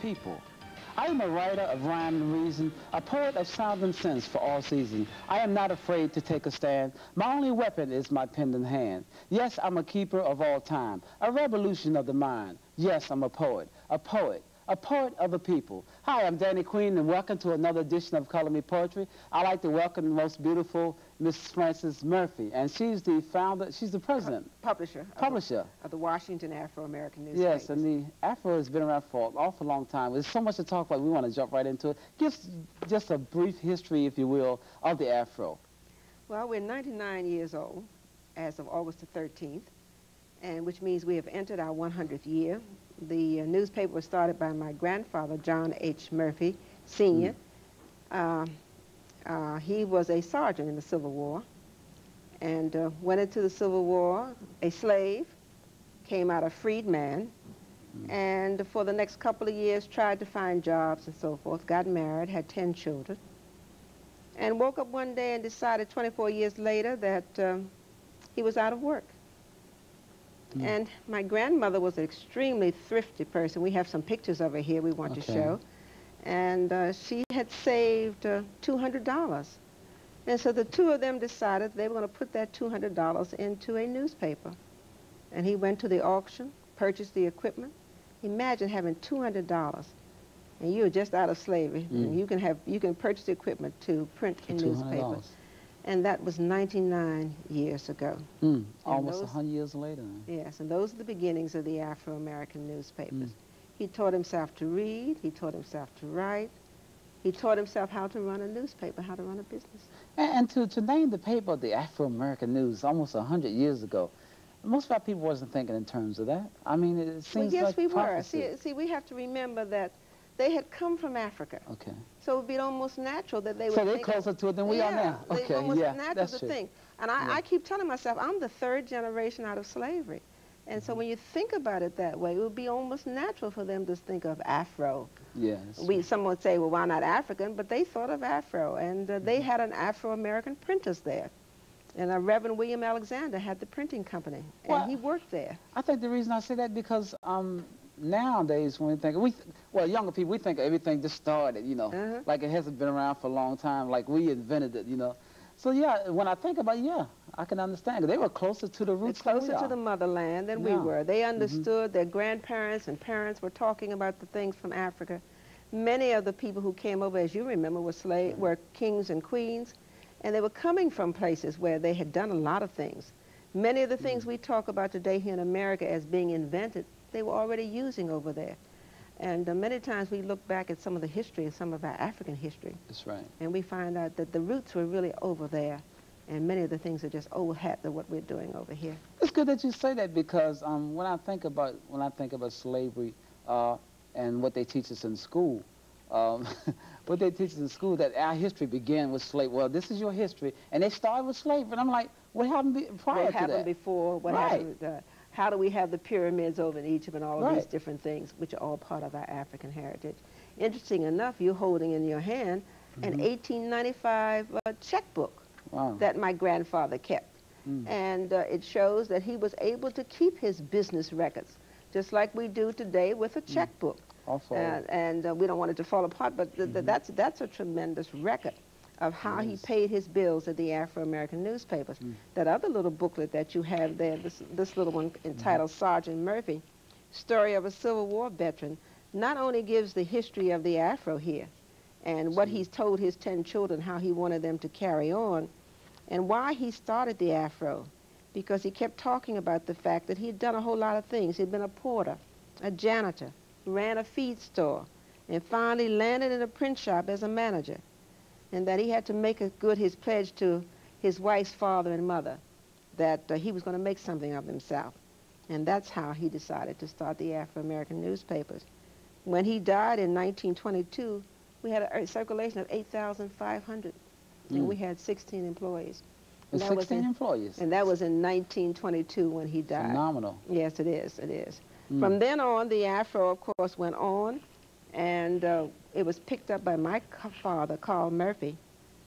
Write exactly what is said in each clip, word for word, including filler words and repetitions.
people. I am a writer of rhyme and reason, a poet of sound and sense for all seasons. I am not afraid to take a stand. My only weapon is my pen in hand. Yes, I'm a keeper of all time, a revolution of the mind. Yes, I'm a poet, a poet, a poet of the people. Hi, I'm Danny Queen, and welcome to another edition of Color Me Poetry. I'd like to welcome the most beautiful Missus Frances Murphy, and she's the founder, she's the president. Publisher. Publisher. Of the, of the Washington Afro-American newspaper. Yes, and the Afro has been around for an awful long time. There's so much to talk about, we want to jump right into it. Give us just a brief history, if you will, of the Afro. Well, we're ninety-nine years old as of August the thirteenth, and which means we have entered our one hundredth year. The uh, newspaper was started by my grandfather, John H. Murphy, Senior Mm. Uh, uh, he was a sergeant in the Civil War, and uh, went into the Civil War a slave, came out a freed man, mm. and for the next couple of years tried to find jobs and so forth, got married, had ten children, and woke up one day and decided twenty-four years later that um, he was out of work. Mm. And my grandmother was an extremely thrifty person. We have some pictures of her here we want okay. to show. And uh, she had saved uh, two hundred dollars. And so the two of them decided they were going to put that two hundred dollars into a newspaper. And he went to the auction, purchased the equipment. Imagine having two hundred dollars, and you're just out of slavery. Mm. And you can have you can purchase the equipment to print a newspaper. And that was ninety-nine years ago. Mm, almost one hundred years later. Yes, and those are the beginnings of the Afro-American newspapers. Mm. He taught himself to read, he taught himself to write, he taught himself how to run a newspaper, how to run a business. And, and to, to name the paper the Afro-American News almost one hundred years ago, most of our people wasn't thinking in terms of that. I mean, it seems well, yes, like we prophecy. were. See, see, we have to remember that they had come from Africa. Okay. So it would be almost natural that they would So they're think closer of, to it than we yeah, are now. Okay, it's almost yeah, natural that's to true. think. And I, yeah. I keep telling myself, I'm the third generation out of slavery. And mm-hmm. so when you think about it that way, it would be almost natural for them to think of Afro. Yes. We, some would say, well, why not African? But they thought of Afro, and uh, they mm-hmm. had an Afro-American printers there. And uh, Reverend William Alexander had the printing company, and well, he worked there. I think the reason I say that because um, nowadays when we think, we th well, younger people, we think everything just started, you know, uh-huh. like it hasn't been around for a long time, like we invented it, you know. So yeah, when I think about it, yeah, I can understand. They were closer to the roots They're closer than we to the motherland than yeah. we were. They understood, mm-hmm. their grandparents and parents were talking about the things from Africa. Many of the people who came over, as you remember, were slave, right. were kings and queens, and they were coming from places where they had done a lot of things. Many of the things mm-hmm. we talk about today here in America as being invented, they were already using over there. And uh, many times we look back at some of the history, some of our African history. That's right. And we find out that the roots were really over there, and many of the things are just old hat to what we're doing over here. It's good that you say that because um, when I think about when I think about slavery uh, and what they teach us in school, um, what they teach us in school, that our history began with slavery. Well, this is your history, and they started with slavery. And I'm like, what happened be prior what to happened that? before? What right. happened? Uh, how do we have the pyramids over in Egypt and all of right. these different things, which are all part of our African heritage? Interesting enough, you're holding in your hand mm-hmm. an eighteen ninety-five uh, checkbook wow. that my grandfather kept. Mm. And uh, it shows that he was able to keep his business records, just like we do today with a checkbook. Mm. Uh, and uh, we don't want it to fall apart, but th th mm-hmm. that's, that's a tremendous record of how yes. he paid his bills at the Afro-American newspapers. Mm. That other little booklet that you have there, this, this little one entitled mm. Sergeant Murphy, Story of a Civil War Veteran, not only gives the history of the Afro here and what he's told his ten children, how he wanted them to carry on, and why he started the Afro, because he kept talking about the fact that he had done a whole lot of things. He'd been a porter, a janitor, ran a feed store, and finally landed in a print shop as a manager, and that he had to make a good his pledge to his wife's father and mother that uh, he was going to make something of himself. And that's how he decided to start the Afro-American newspapers. When he died in nineteen twenty-two, we had a, a circulation of eight thousand five hundred, mm. and we had sixteen employees. And that sixteen was in, employees? And that was in nineteen twenty-two when he died. Phenomenal. Yes, it is, it is. Mm. Mm. From then on, the Afro, of course, went on, and uh, it was picked up by my father, Carl Murphy,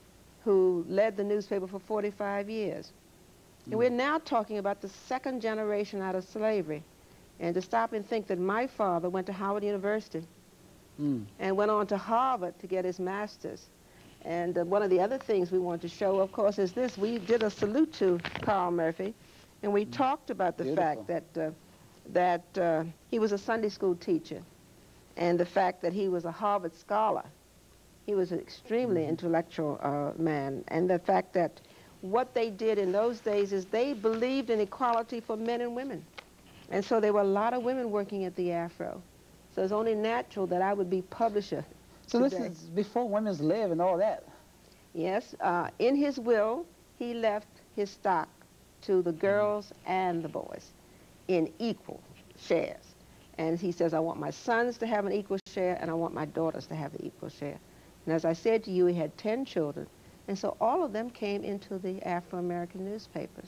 who led the newspaper for forty-five years. Mm. And we're now talking about the second generation out of slavery. And to stop and think that my father went to Howard University, mm. and went on to Harvard to get his master's. And uh, one of the other things we want to show, of course, is this. We did a salute to Carl Murphy, and we mm. talked about the Beautiful. fact that, uh, that uh, he was a Sunday school teacher, and the fact that he was a Harvard scholar. He was an extremely mm-hmm. intellectual uh, man, and the fact that what they did in those days is they believed in equality for men and women. And so there were a lot of women working at the Afro. So it's only natural that I would be publisher So today. This is before women's lib and all that. Yes. Uh, in his will, he left his stock to the girls mm-hmm. and the boys in equal shares. And he says, I want my sons to have an equal share, and I want my daughters to have the equal share. And as I said to you, he had ten children. And so all of them came into the Afro-American newspapers.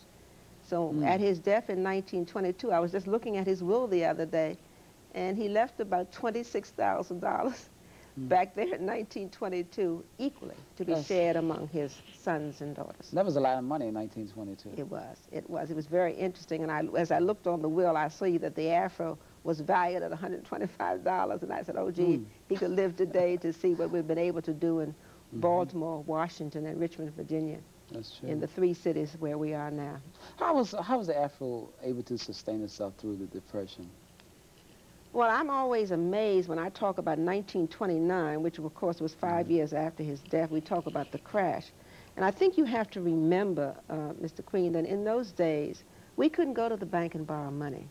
So mm. at his death in nineteen twenty-two, I was just looking at his will the other day, and he left about twenty-six thousand dollars mm. back there in nineteen twenty-two, equally to be yes. shared among his sons and daughters. That was a lot of money in nineteen twenty-two. It was. It was. It was very interesting. And I, as I looked on the will, I saw that the Afro was valued at one hundred twenty-five dollars. And I said, oh, gee, mm. he could live today to see what we've been able to do in Baltimore, Washington, and Richmond, Virginia. That's true. In the three cities where we are now. How was, how was the Afro able to sustain itself through the Depression? Well, I'm always amazed when I talk about nineteen twenty-nine, which of course was five mm-hmm. years after his death. We talk about the crash. And I think you have to remember, uh, Mister Queen, that in those days, we couldn't go to the bank and borrow money.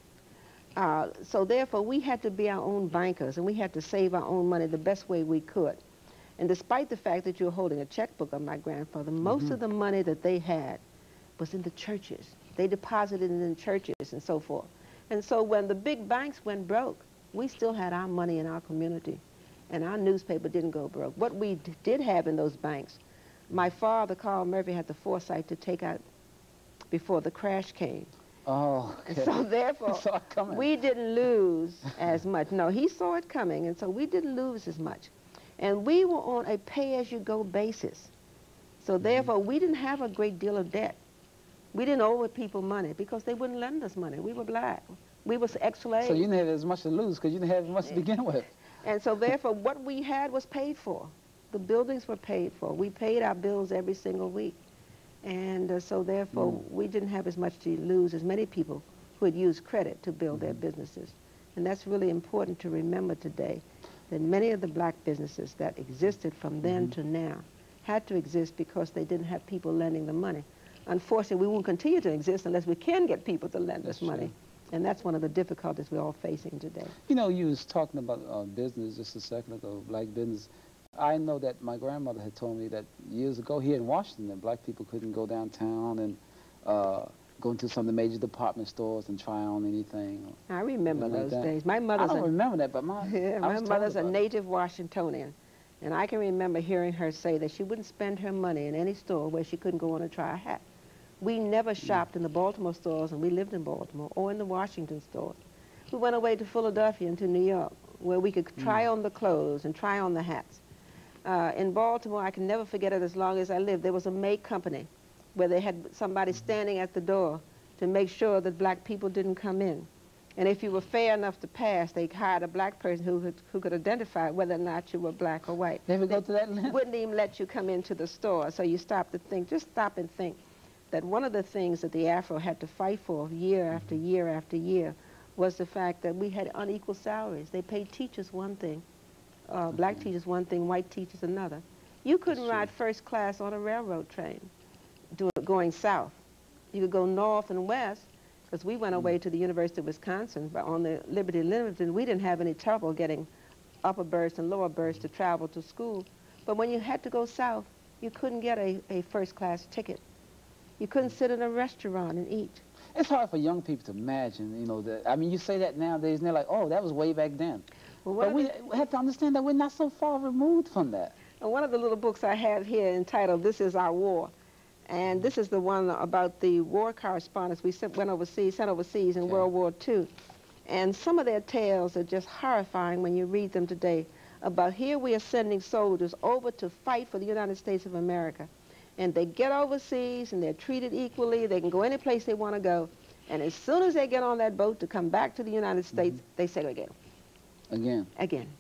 Uh, so therefore, we had to be our own bankers, and we had to save our own money the best way we could. And despite the fact that you're holding a checkbook of my grandfather, most mm-hmm. of the money that they had was in the churches. They deposited it in churches and so forth. And so when the big banks went broke, we still had our money in our community, and our newspaper didn't go broke. What we d did have in those banks, my father, Carl Murphy, had the foresight to take out before the crash came. Oh, okay. And so therefore, saw it coming. We didn't lose as much. No, he saw it coming, and so we didn't lose as much. And we were on a pay-as-you-go basis. So mm-hmm. therefore, we didn't have a great deal of debt. We didn't owe people money because they wouldn't lend us money. We were black. We were ex-slaves. So you didn't have as much to lose because you didn't have as much to begin with. And so therefore, what we had was paid for. The buildings were paid for. We paid our bills every single week. And uh, so therefore, mm. we didn't have as much to lose as many people who had used credit to build mm-hmm. their businesses. And that's really important to remember today, that many of the black businesses that existed from then mm-hmm. to now had to exist because they didn't have people lending them money. Unfortunately, we won't continue to exist unless we can get people to lend that's us money. True. And that's one of the difficulties we're all facing today. You know, you was talking about uh, business just a second ago, black business. I know that my grandmother had told me that years ago here in Washington that black people couldn't go downtown and uh, go into some of the major department stores and try on anything. I remember those like days. My mother's I don't a, remember that, but my, yeah, my mother's a native Washingtonian. And I can remember hearing her say that she wouldn't spend her money in any store where she couldn't go on and try a hat. We never shopped in the Baltimore stores, and we lived in Baltimore, or in the Washington stores. We went away to Philadelphia and to New York, where we could try mm. on the clothes and try on the hats. Uh, in Baltimore, I can never forget it as long as I lived. There was a maid company where they had somebody standing at the door to make sure that black people didn't come in. And if you were fair enough to pass, they hired a black person who could, who could identify whether or not you were black or white. They would go to that length? Wouldn't even let you come into the store. So you stop to think, just stop and think that one of the things that the Afro had to fight for year after year after year was the fact that we had unequal salaries. They paid teachers one thing, uh, mm-hmm. black teachers one thing, white teachers another. You couldn't ride first class on a railroad train do, going south. You could go north and west, because we went away to the University of Wisconsin, but on the Liberty Limited, we didn't have any trouble getting upper berths and lower berths to travel to school. But when you had to go south, you couldn't get a, a first-class ticket. You couldn't sit in a restaurant and eat. It's hard for young people to imagine, you know, that, I mean, you say that nowadays, and they're like, oh, that was way back then. Well, but we the, have to understand that we're not so far removed from that. One of the little books I have here entitled, This Is Our War. And this is the one about the war correspondents we sent, went overseas, sent overseas in okay. World War Two. And some of their tales are just horrifying when you read them today about here we are sending soldiers over to fight for the United States of America. And they get overseas and they're treated equally. They can go any place they want to go. And as soon as they get on that boat to come back to the United States, mm-hmm. they segregate them. Again. Again.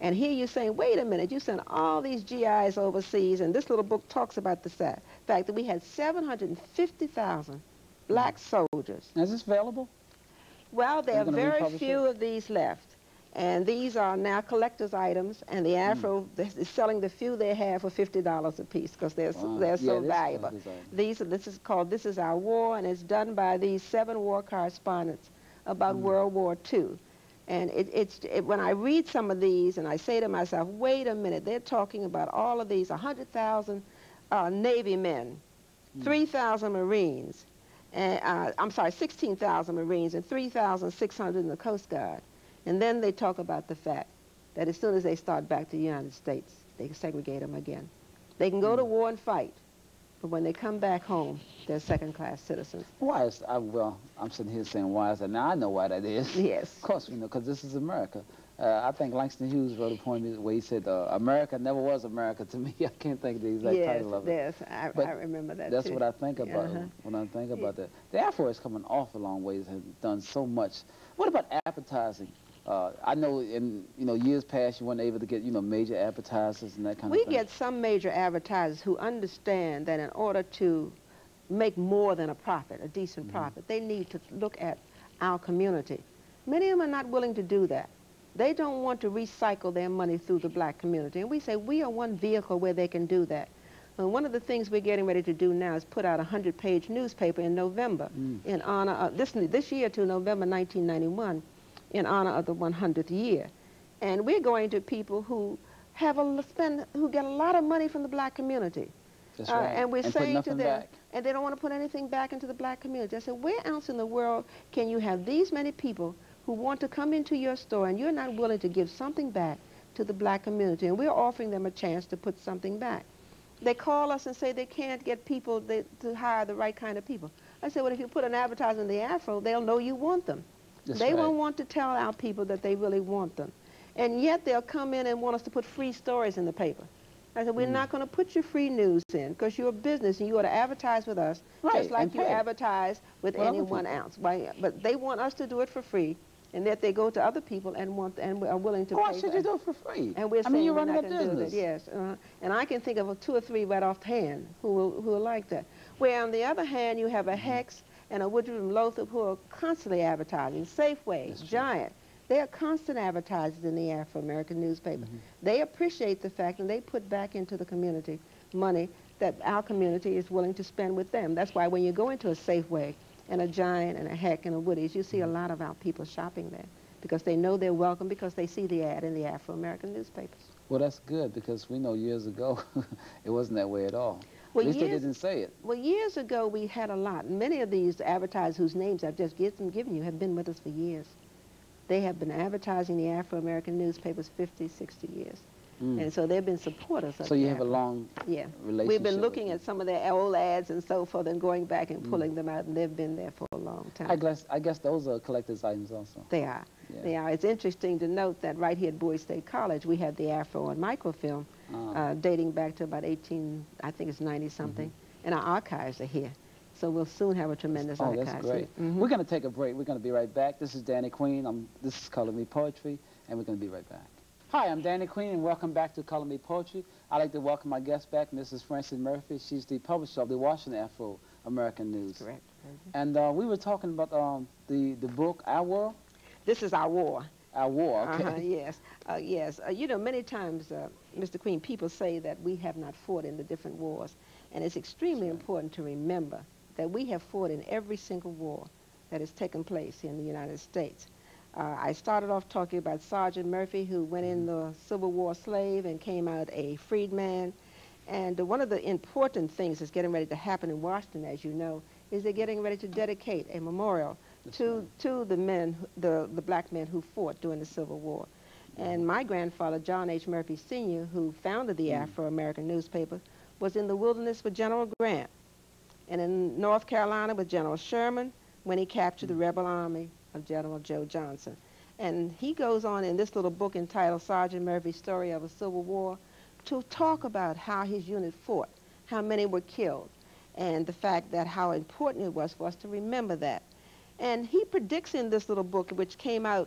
And here you're saying, wait a minute, you sent all these G Is overseas, and this little book talks about the sa- fact that we had seven hundred fifty thousand black soldiers. Is this available? Well, there are gonna very republish few it? of these left. And these are now collector's items, and the Afro is selling the few they have for fifty dollars a piece because they're, Wow. so, they're Yeah, so it is valuable. collector's item. These are, this is called This Is Our War, and it's done by these seven war correspondents about Mm. World War Two. And it, it's, it, when I read some of these and I say to myself, wait a minute, they're talking about all of these, one hundred thousand uh, Navy men, Mm. three thousand Marines, and, uh, I'm sorry, sixteen thousand Marines and three thousand six hundred in the Coast Guard. And then they talk about the fact that as soon as they start back to the United States, they segregate them again. They can go Mm. to war and fight, but when they come back home, they're second-class citizens. Why is, I, well, I'm sitting here saying why is that? Now I know why that is. Yes. Of course we know, because this is America. Uh, I think Langston Hughes wrote a poem where he said, uh, America never was America to me. I can't think of the exact Yes, title of it. yes, I, But I remember that That's too. what I think about Uh-huh. when I think about that. The Afro has come an awful long ways and done so much. What about advertising? Uh, I know in you know years past you weren't able to get you know major advertisers and that kind We of thing. get some major advertisers who understand that in order to make more than a profit, a decent Mm-hmm. profit, they need to look at our community. Many of them are not willing to do that. They don't want to recycle their money through the black community. And we say we are one vehicle where they can do that. And one of the things we're getting ready to do now is put out a hundred-page newspaper in November Mm. in honor of, this, this year to November nineteen ninety-one, in honor of the one hundredth year. And we're going to people who have a, spend, who get a lot of money from the black community. That's Uh, right. and we're and put saying to nothing them, back. and they don't want to put anything back into the black community. I said, where else in the world can you have these many people who want to come into your store and you're not willing to give something back to the black community? And we're offering them a chance to put something back. They call us and say they can't get people they, to hire the right kind of people. I said, well, if you put an advertisement in the Afro, they'll know you want them. That's They right. won't want to tell our people that they really want them. And yet they'll come in and want us to put free stories in the paper. I said, we're Mm. not going to put your free news in because you're a business and you ought to advertise with us Right, just like and you pay. advertise with Well, other anyone people. else. Why, but they want us to do it for free, and that they go to other people and want and are willing to Why pay. should for you do it for free? And we're I saying mean, you're we're running not a going to do that. business. Yes, uh, and I can think of two or three right offhand who will who are like that. Where on the other hand, you have a Hex and a Woodruff and Lothrop who are constantly advertising. Safeway, That's true. Giant, they are constant advertisers in the Afro-American newspaper. Mhm. They appreciate the fact and they put back into the community money that our community is willing to spend with them. That's why when you go into a Safeway and a Giant and a Heck and a Woody's, you see a lot of our people shopping there because they know they're welcome because they see the ad in the Afro-American newspapers. Well, that's good because we know years ago it wasn't that way at all. Well, at least they years- didn't say it. Well, years ago we had a lot. Many of these advertisers whose names I've just given given you have been with us for years. They have been advertising the Afro-American newspapers fifty, sixty years. Mm. And so they've been supporters of So the you have a Afro. long Yeah. relationship. We've been with looking them. at some of their old ads and so forth and going back and Mm. pulling them out, and they've been there for a long time. I guess I guess those are collector's items also. They are. Yeah. They are. It's interesting to note that right here at Bowie State College, we have the Afro on microfilm Uh, uh, dating back to about eighteen, I think it's ninety-something, Mm-hmm. and our archives are here. So we'll soon have a tremendous oh, archive. that's great. Mhm. We're going to take a break. We're going to be right back. This is Danny Queen. I'm, this is Color Me Poetry, and we're going to be right back. Hi, I'm Danny Queen, and welcome back to Color Me Poetry. I'd like to welcome my guest back, Missus Frances Murphy. She's the publisher of the Washington Afro-American News. Correct. And uh, we were talking about um, the, the book, Our World, This is our war. Our War, okay? Uh-huh, yes, uh, yes. Uh, you know, many times, uh, Mister Queen, people say that we have not fought in the different wars, and it's extremely important to remember that we have fought in every single war that has taken place in the United States. Uh, I started off talking about Sergeant Murphy, who went in the Civil War slave and came out a freedman. And uh, one of the important things that's getting ready to happen in Washington, as you know, is they're getting ready to dedicate a memorial That's to right. to the men, who- the the black men who fought during the Civil War. And my grandfather, John H. Murphy Senior, who founded the Mm. Afro-American newspaper, was in the wilderness with General Grant, and in North Carolina with General Sherman when he captured the rebel army of General Joe Johnson. And he goes on in this little book entitled Sergeant Murphy's Story of a Civil War to talk about how his unit fought, how many were killed, and the fact that how important it was for us to remember that. And he predicts in this little book, which came out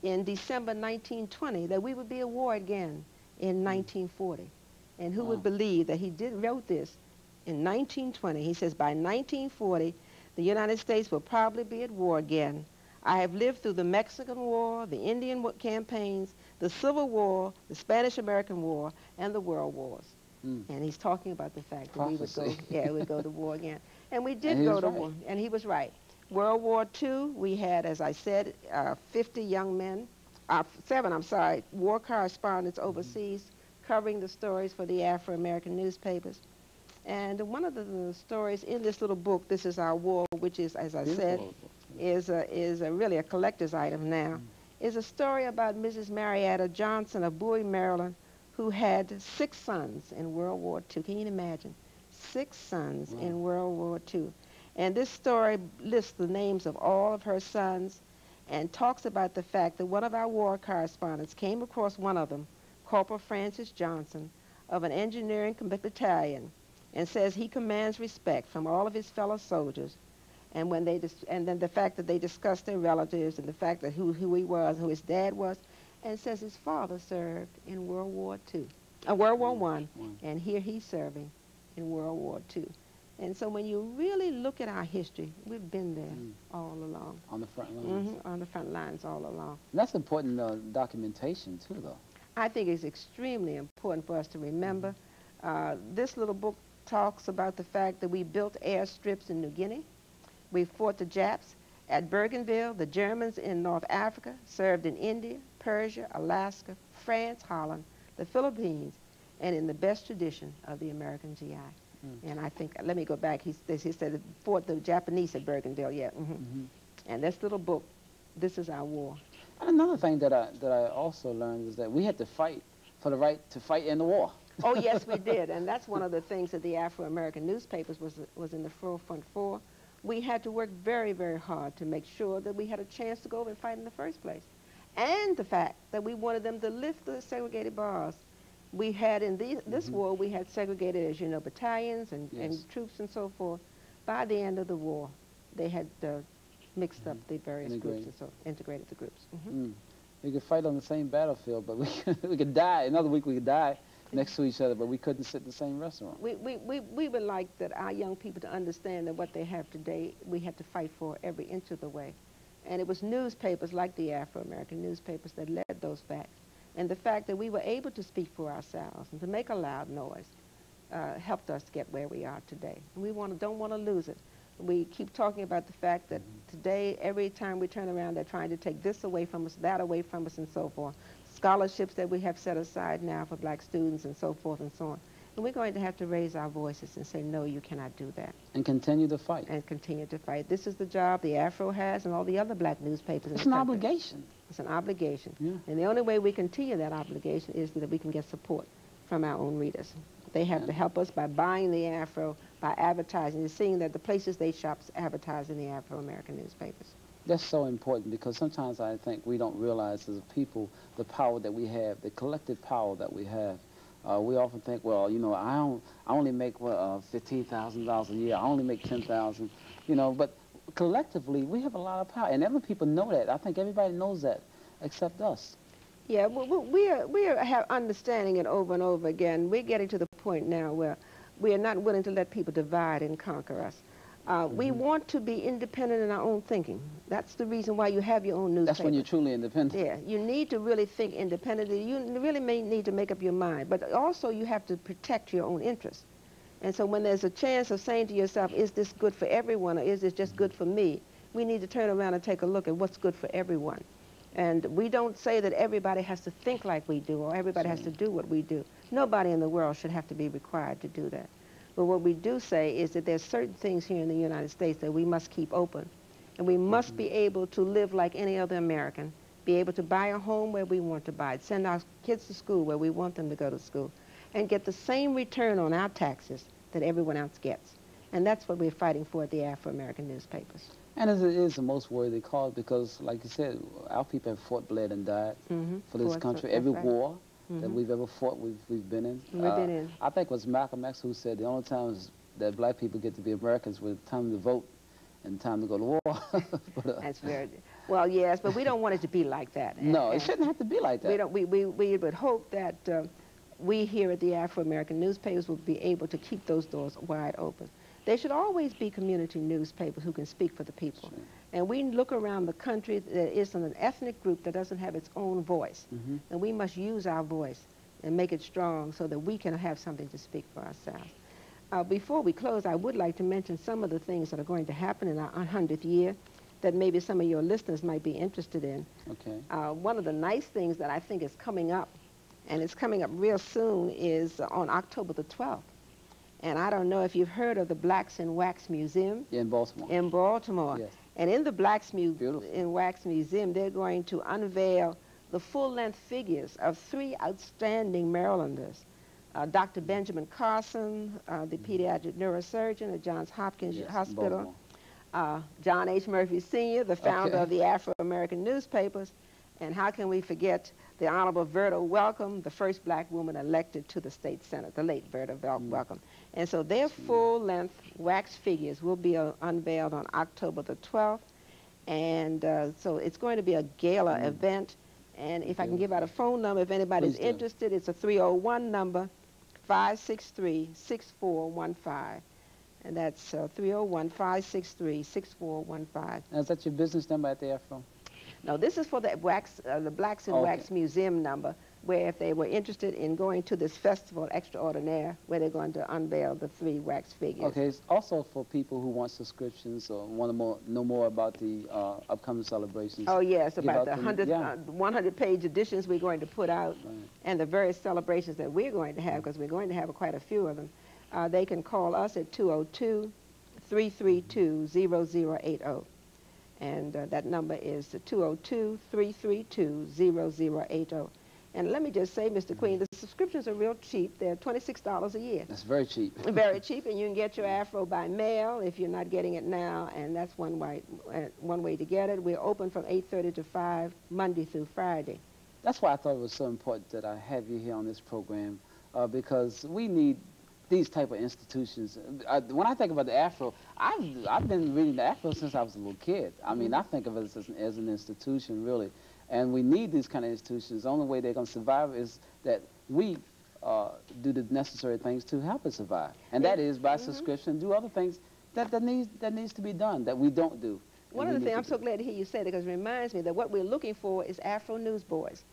in December nineteen twenty that we would be at war again in nineteen forty. And who Wow. would believe that he did wrote this in nineteen twenty? He says, by nineteen forty, the United States will probably be at war again. I have lived through the Mexican War, the Indian wa- campaigns, the Civil War, the Spanish-American War, and the World Wars. Mm. And he's talking about the fact that we would go, Prophecy. yeah, we'd go to war again. And we did And he go was to right. war, and he was right. World War Two, we had, as I said, uh, fifty young men, uh, seven, I'm sorry, war correspondents overseas covering the stories for the Afro-American newspapers. And one of the, the stories in this little book, This Is Our War, which is, as I said, Beautiful. is, a, is a really a collector's item now, is a story about Missus Marietta Johnson of Bowie, Maryland, who had six sons in World War Two. Can you imagine? Six sons Wow. in World War Two. And this story lists the names of all of her sons and talks about the fact that one of our war correspondents came across one of them, Corporal Francis Johnson, of an engineering battalion, and says he commands respect from all of his fellow soldiers. And when they dis- and then the fact that they discussed their relatives and the fact that who, who he was, who his dad was, and says his father served in World War Two, uh, World War One, One. and here he's serving in World War Two. And so when you really look at our history, we've been there Mm. all along, On the front lines. hmm on the front lines all along. And that's important uh, documentation, too, though. I think it's extremely important for us to remember. Uh, this little book talks about the fact that we built airstrips in New Guinea. We fought the Japs at Bougainville, the Germans in North Africa, served in India, Persia, Alaska, France, Holland, the Philippines, and in the best tradition of the American G I. Mm. And I think, let me go back, he, he said fought the Japanese at Bougainville, yeah. hmm Mhm. And this little book, This Is Our War. And another thing that I, that I also learned was that we had to fight for the right to fight in the war. Oh, yes, we did. And that's one of the things that the Afro-American newspapers was, was in the forefront for. We had to work very, very hard to make sure that we had a chance to go over and fight in the first place. And the fact that we wanted them to lift the segregated bars. We had in the, this Mhm. war, we had segregated, as you know, battalions and, Yes. and troops and so forth. By the end of the war, they had uh, mixed up the various Integrated. groups and so integrated the groups. Mhm. Mm. We could fight on the same battlefield, but we, we could die. Another week we could die next to each other, but we couldn't sit in the same restaurant. We, we, we, we would like that our young people to understand that what they have today, we have to fight for every inch of the way. And it was newspapers like the Afro-American newspapers that led those facts. And the fact that we were able to speak for ourselves and to make a loud noise uh, helped us get where we are today. And we want to, don't want to lose it. We keep talking about the fact that today, every time we turn around, they're trying to take this away from us, that away from us, and so forth. Scholarships that we have set aside now for black students and so forth and so on. And we're going to have to raise our voices and say, no, you cannot do that. And continue to fight. And continue to fight. This is the job the Afro has and all the other black newspapers in It's the an country. obligation. It's an obligation. Yeah. And the only way we continue that obligation is that we can get support from our own readers. They have Yeah. to help us by buying the Afro, by advertising, and seeing that the places they shop advertise in the Afro-American newspapers. That's so important because sometimes I think we don't realize as a people the power that we have, the collective power that we have. Uh, we often think, well, you know, I, don't, I only make what, uh, fifteen thousand dollars a year. I only make ten thousand dollars, you know, but collectively we have a lot of power. And other people know that. I think everybody knows that except us. Yeah, we, we are, we are have understanding it over and over again. We're getting to the point now where we are not willing to let people divide and conquer us. Uh, Mm-hmm. We want to be independent in our own thinking. That's the reason why you have your own newspaper. That's when you're truly independent. Yeah, you need to really think independently. You really may need to make up your mind, but also you have to protect your own interests. And so when there's a chance of saying to yourself, is this good for everyone or is this just good for me, we need to turn around and take a look at what's good for everyone. And we don't say that everybody has to think like we do or everybody has to do what we do. Nobody in the world should have to be required to do that. But what we do say is that there's certain things here in the United States that we must keep open. And we must Mm-hmm. be able to live like any other American, be able to buy a home where we want to buy it, send our kids to school where we want them to go to school, and get the same return on our taxes that everyone else gets. And that's what we're fighting for at the Afro-American newspapers. And it is the most worthy cause because, like you said, our people have fought, bled, and died Mm-hmm. for this country. Every war that Mhm. we've ever fought, we've, we've been in. We've been in. I think it was Malcolm X who said the only times that black people get to be Americans was time to vote and time to go to war. But, uh, That's very, Well, yes, but we don't want it to be like that. And, No, it and shouldn't have to be like that. We, don't, we, we, we would hope that uh, we here at the Afro-American newspapers will be able to keep those doors wide open. They should always be community newspapers who can speak for the people. Sure. And we look around the country, there isn't an ethnic group that doesn't have its own voice. Mm-hmm. And we must use our voice and make it strong so that we can have something to speak for ourselves. Uh, before we close, I would like to mention some of the things that are going to happen in our one hundredth year that maybe some of your listeners might be interested in. Okay. Uh, one of the nice things that I think is coming up, and it's coming up real soon, is uh, on October the twelfth. And I don't know if you've heard of the Blacks in Wax Museum. Yeah, in Baltimore. In Baltimore. Yes. And in the Blacks Mu Beautiful. in Wax Museum, they're going to unveil the full-length figures of three outstanding Marylanders. Uh, Doctor Benjamin Carson, uh, the pediatric neurosurgeon at Johns Hopkins Yes, Hospital. Uh, John H. Murphy, Senior, the founder Okay. of the Afro-American newspapers. And how can we forget the Honorable Verda Welcome, the first black woman elected to the state senate, the late Verda Vel Mm. Welcome. And so their full-length wax figures will be uh, unveiled on October the twelfth. And uh, so it's going to be a gala Mm. event. And if I can give out a phone number, if anybody's Please do. interested, it's a three oh one number, five six three, six four one five. And that's uh, three oh one, five six three, six four one five. Now, is that your business number at the Afro? No, this is for the wax, uh, the Blacks in Okay. Wax Museum number, where if they were interested in going to this festival extraordinaire, where they're going to unveil the three wax figures. Okay, it's also for people who want subscriptions or want to more, know more about the uh, upcoming celebrations. Oh yes, Give about out the the- one hundred, yeah. uh, one hundred page editions we're going to put out, Right. and the various celebrations that we're going to have, because we're going to have quite a few of them. Uh, they can call us at two oh two, three three two, zero zero eight zero. And uh, that number is two oh two, three three two, zero zero eight zero. And let me just say, Mister Queen, the subscriptions are real cheap. They're twenty-six dollars a year. That's very cheap. Very cheap, and you can get your Afro by mail if you're not getting it now, and that's one way, uh, one way to get it. We're open from eight thirty to five, Monday through Friday. That's why I thought it was so important that I have you here on this program, uh, because we need these type of institutions. I, when I think about the Afro, I've, I've been reading the Afro since I was a little kid. I mean, I think of it as, as an institution, really. And we need these kind of institutions. The only way they're going to survive is that we uh, do the necessary things to help it survive. And that is by Mm-hmm. subscription, do other things that, that, needs, that needs to be done, that we don't do. One And of the we things, need I'm to so do. glad to hear you say that, because it reminds me that what we're looking for is Afro newsboys.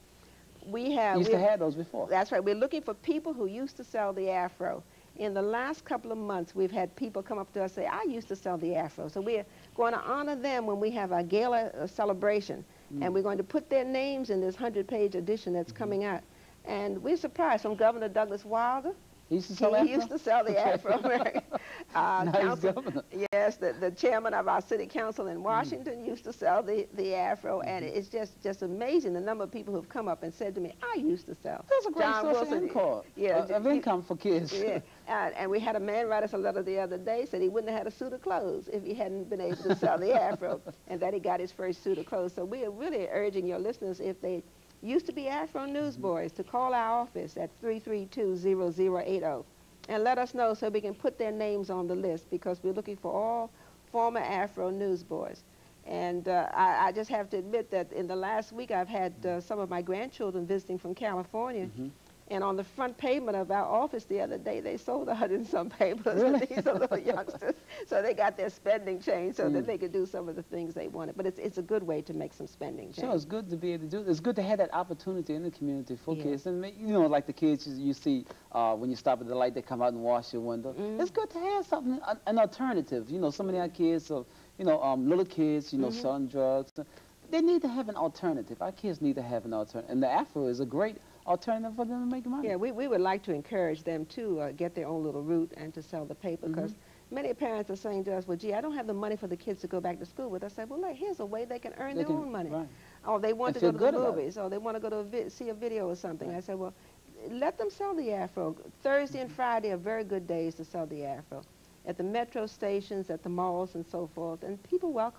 We have... You used to we're- have those before. That's right. We're looking for people who used to sell the Afro. In the last couple of months, we've had people come up to us and say, I used to sell the Afro. So we're going to honor them when we have our gala uh, celebration. Mm. And we're going to put their names in this hundred page edition that's Mm-hmm. coming out. And we're surprised from Governor Douglas Wilder. He used to sell He Afro? used to sell the Okay. Afro-American. Uh, Now he's council- governor. Yes, the, the chairman of our city council in Washington used to sell the, the Afro, and it's just, just amazing the number of people who've come up and said to me, I used to sell. That's a great John source Wilson, of income, yeah, uh, of he- income for kids. Yeah, uh, and we had a man write us a letter the other day, said he wouldn't have had a suit of clothes if he hadn't been able to sell the Afro, and that he got his first suit of clothes. So we are really urging your listeners, if they used to be Afro newsboys, to call our office at three three two, zero zero eight zero and let us know so we can put their names on the list, because we're looking for all former Afro newsboys. And uh, I, I just have to admit that in the last week I've had uh, some of my grandchildren visiting from California. Mm-hmm. And on the front pavement of our office the other day, they sold a hundred and some papers. Really? These are little youngsters. So they got their spending change so Mm. that they could do some of the things they wanted. But it's, it's a good way to make some spending change. Sure, it's good to be able to do. It's good to have that opportunity in the community for Yeah. kids, and make, you know, like the kids you, you see uh, when you stop at the light, they come out and wash your window. Mm. It's good to have something, an, an alternative. You know, so many of our kids, are, you know, um, little kids, you know, Mhm. selling drugs. They need to have an alternative. Our kids need to have an alternative, and the Afro is a great alternative for them to make money. Yeah, we, we would like to encourage them to uh, get their own little route and to sell the paper, because many parents are saying to us, well, gee, I don't have the money for the kids to go back to school with. I said, well, look, here's a way they can earn They their can- own money. right. Or they want And to go feel to the good about it. movies, or they want to go to a vi see a video or something. Right. I said, well, let them sell the Afro. Thursday and Friday are very good days to sell the Afro. At the metro stations, at the malls, and so forth, and people welcome it.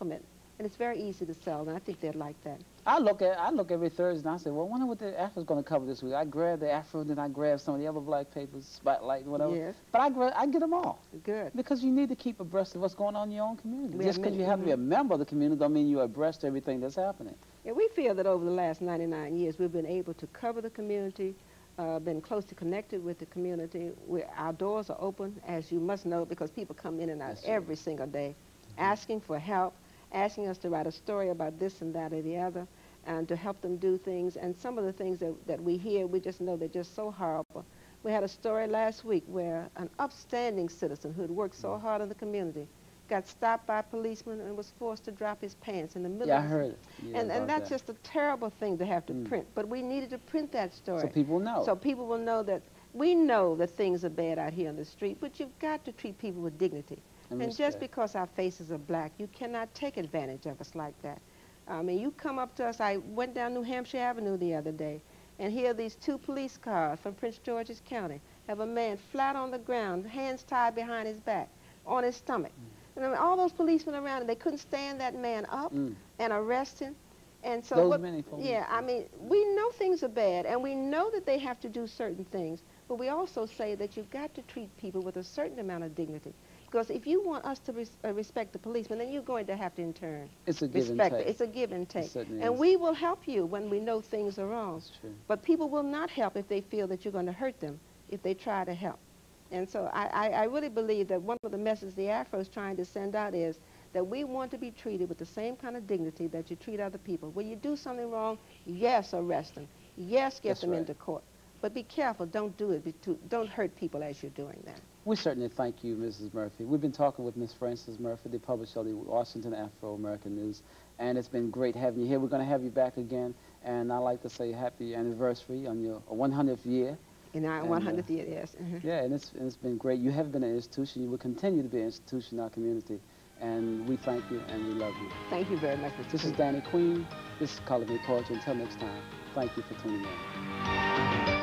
and it's very easy to sell, and I think they'd like that. I look at I look every Thursday and I say, well, I wonder what the Afro's going to cover this week. I grab the Afro, then I grab some of the other black papers, Spotlight, whatever. Yes. But I grab, I get them all. Good. Because you need to keep abreast of what's going on in your own community. We Just have because many- you have to be a mhm. member of the community don't mean you're abreast of everything that's happening. Yeah, we feel that over the last ninety-nine years, we've been able to cover the community, uh, been closely connected with the community. We're, our doors are open, as you must know, because people come in and out Yes, sir. every single day, asking for help, asking us to write a story about this and that or the other, and to help them do things. And some of the things that, that we hear, we just know they're just so horrible. We had a story last week where an upstanding citizen who had worked so hard in the community got stopped by a policeman and was forced to drop his pants in the middle Yeah, of I the heard it. Yeah, and, and about that's that. just a terrible thing to have to Mm. print. But we needed to print that story. So people know. So people will know that we know that things are bad out here on the street, but you've got to treat people with dignity. And And, just respect. because our faces are black, you cannot take advantage of us like that. I mean, you come up to us. I went down New Hampshire Avenue the other day, and here are these two police cars from Prince George's County have a man flat on the ground, hands tied behind his back, on his stomach. Mm. And I mean, all those policemen around, and they couldn't stand that man up Mm. and arrest him. And so Those what, many folks. yeah, I mean, we know things are bad, and we know that they have to do certain things, but we also say that you've got to treat people with a certain amount of dignity. Because if you want us to res uh, respect the policemen, then you're going to have to in turn It's a give respect and it. take. It's a give and take. certainly And is. we will help you when we know things are wrong. That's true. But people will not help if they feel that you're going to hurt them if they try to help. And so I, I, I really believe that one of the messages the Afro is trying to send out is that we want to be treated with the same kind of dignity that you treat other people. When you do something wrong, yes, arrest them. Yes, get That's them right. into court. But be careful. Don't do it. Be too, don't hurt people as you're doing that. We certainly thank you, Missus Murphy. We've been talking with Miss Frances Murphy, the publisher of the Washington Afro-American News, and it's been great having you here. We're going to have you back again, and I'd like to say happy anniversary on your one hundredth year. In our And, one hundredth uh, year, yes. Mhm. Yeah, and it's, and it's been great. You have been an institution. You will continue to be an institution in our community, and we thank you and we love you. Thank you very much, Mister This is Queen. Danny Queen. This is Color Me Poetry. Until next time, thank you for tuning in.